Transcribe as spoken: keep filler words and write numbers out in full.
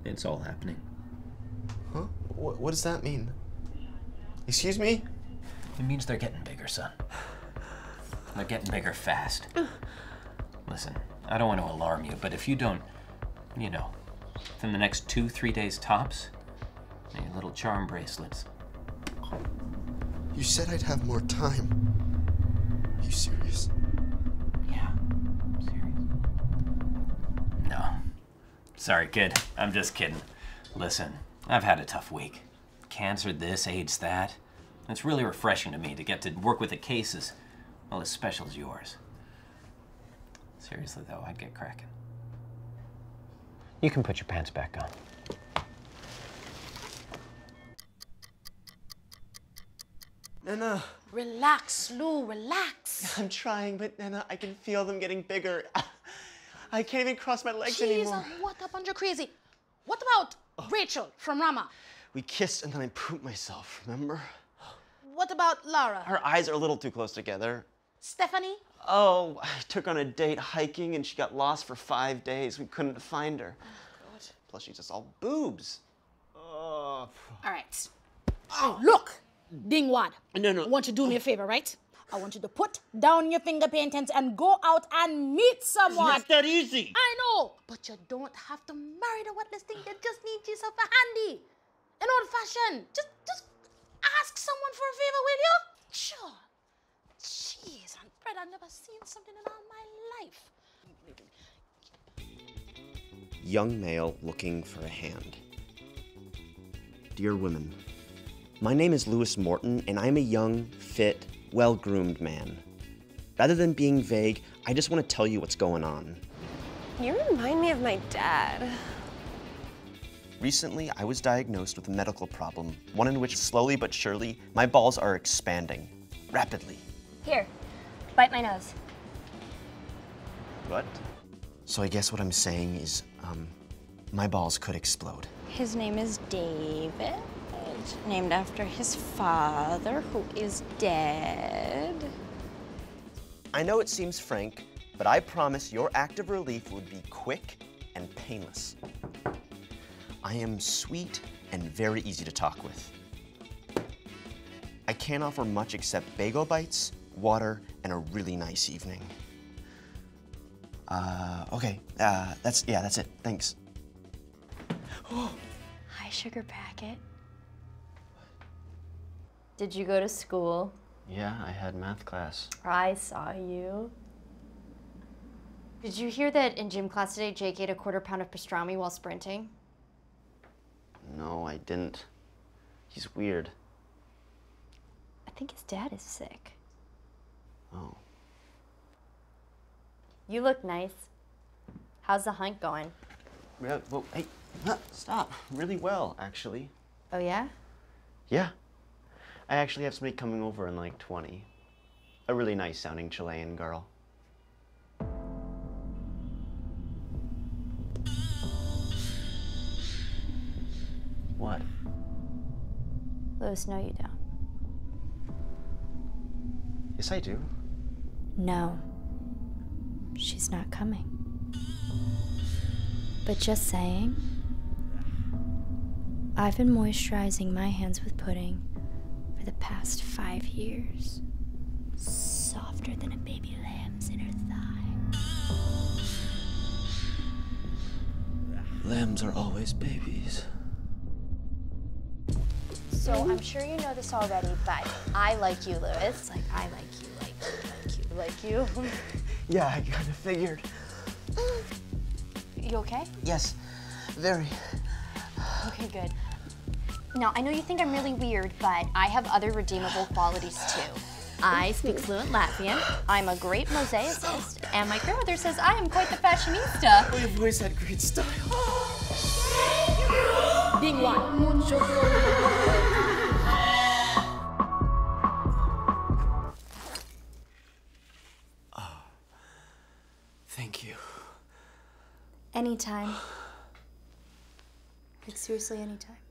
It's all happening. Huh? What, what does that mean? Excuse me? It means they're getting bigger, son. They're getting bigger fast. Listen, I don't want to alarm you, but if you don't, you know, within the next two, three days tops, your little charm bracelets. You said I'd have more time. Are you serious? Yeah, I'm serious. No. Sorry, kid. I'm just kidding. Listen, I've had a tough week. Cancer this, AIDS that. It's really refreshing to me to get to work with a case as, well, as special as yours. Seriously, though, I'd get cracking. You can put your pants back on. Nana. Relax, Lou, relax. I'm trying, but Nana, I can feel them getting bigger. I can't even cross my legs Jeez, anymore. what a bunch of crazy. What about oh. Rachel from Rama? We kissed and then I pooped myself, remember? What about Laura? Her eyes are a little too close together. Stephanie? Oh, I took her on a date hiking and she got lost for five days. We couldn't find her. Oh, God. Plus she's just all boobs. Oh. All right. Oh, look, Dingwad. No, no. I want you to do me a favor, right? I want you to put down your finger paintings and go out and meet someone. It's that easy. I know, but you don't have to marry the wetness thing. You just need yourself a handy. An old fashioned. Just, just ask someone for a favor, will you? Sure. Jeez, and Fred, I've never seen something in all my life. Young male looking for a hand. Dear women, my name is Lewis Morton, and I'm a young, fit, well-groomed man. Rather than being vague, I just want to tell you what's going on. You remind me of my dad. Recently, I was diagnosed with a medical problem, one in which slowly but surely, my balls are expanding, rapidly. Here, bite my nose. What? So I guess what I'm saying is, um, my balls could explode. His name is David, named after his father, who is dead. I know it seems frank, but I promise your act of relief would be quick and painless. I am sweet and very easy to talk with. I can't offer much except bagel bites, water, and a really nice evening. Uh, okay, uh, that's, yeah, that's it, thanks. Hi, sugar packet. Did you go to school? Yeah, I had math class. I saw you. Did you hear that in gym class today, Jake ate a quarter pound of pastrami while sprinting? No, I didn't. He's weird. I think his dad is sick. Oh. You look nice. How's the hunt going? Yeah, well, hey, huh, stop. Really well, actually. Oh, yeah? Yeah. I actually have somebody coming over in like twenty. A really nice sounding Chilean girl. What? Lewis, no, you don't. Yes, I do. No. She's not coming. But just saying, I've been moisturizing my hands with pudding for the past five years. Softer than a baby lamb's in her thigh. Lambs are always babies. So I'm sure you know this already, but I like you, Lewis. Like, I like you, like you, like you, like you. Yeah, I kind of figured. You okay? Yes, very. Okay, good. Now, I know you think I'm really weird, but I have other redeemable qualities too. I speak fluent Latvian, I'm a great mosaicist, and my grandmother says I am quite the fashionista. We've always had great style. Being one. Oh, thank you. Anytime. Like, seriously, anytime.